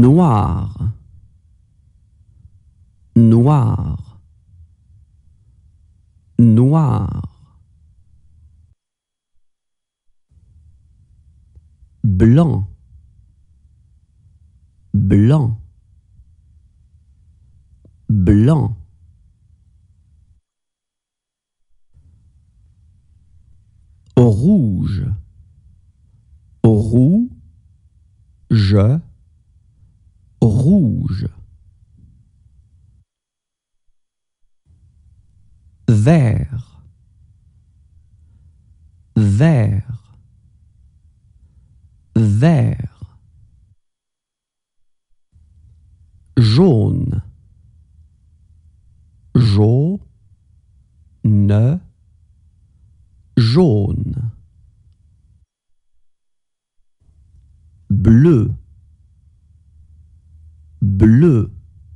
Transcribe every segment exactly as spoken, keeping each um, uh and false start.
noir, noir, noir, blanc, blanc, blanc, rouge, rouge, rouge, vert, vert, vert, jaune, jaune, jaune, bleu, bleu,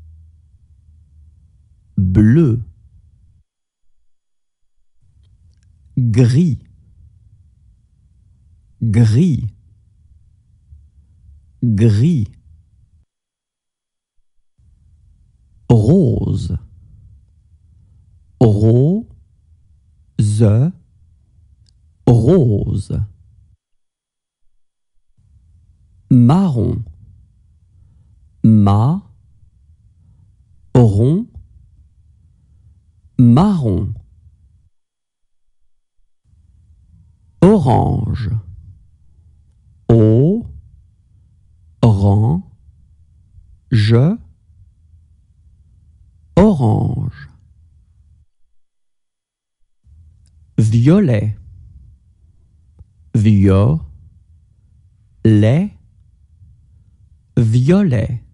bleu, gris, gris, gris, rose, rose, rose, marron, marron, marron, orange, orange, orange, violet, violet, violet,